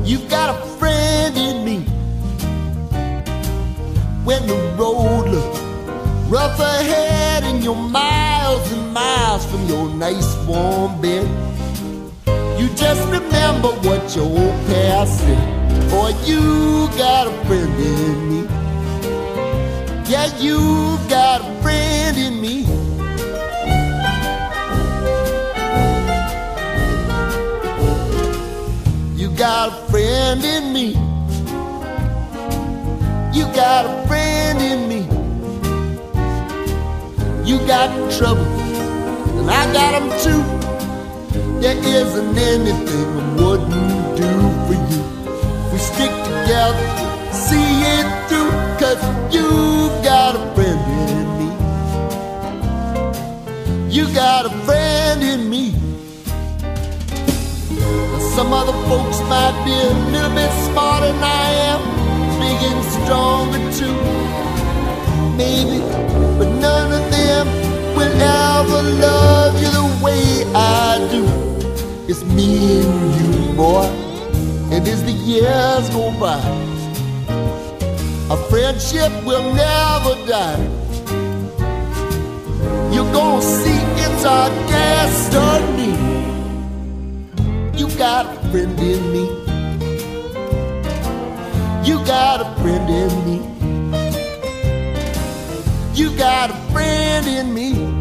You've got a friend in me. When the road looks rough ahead and you're miles and miles from your nice warm bed, you just remember what your old past said. Boy, you got a friend in me. Yeah, you got a friend in me. You got a friend in me. You got a friend in me. You got trouble, and I got them too. There isn't anything I wouldn't do for you. We stick together, see it through, 'cause you got a friend in me. You got a friend in me. Now some other folks might be a little bit smarter than I am, big and stronger too, maybe, but none of them will ever love you the way I do. It's me and you, boy, and as the years go by, our friendship will never die. You're gonna see it's our destiny. You got a friend in me. You got a friend in me. You got a friend in me.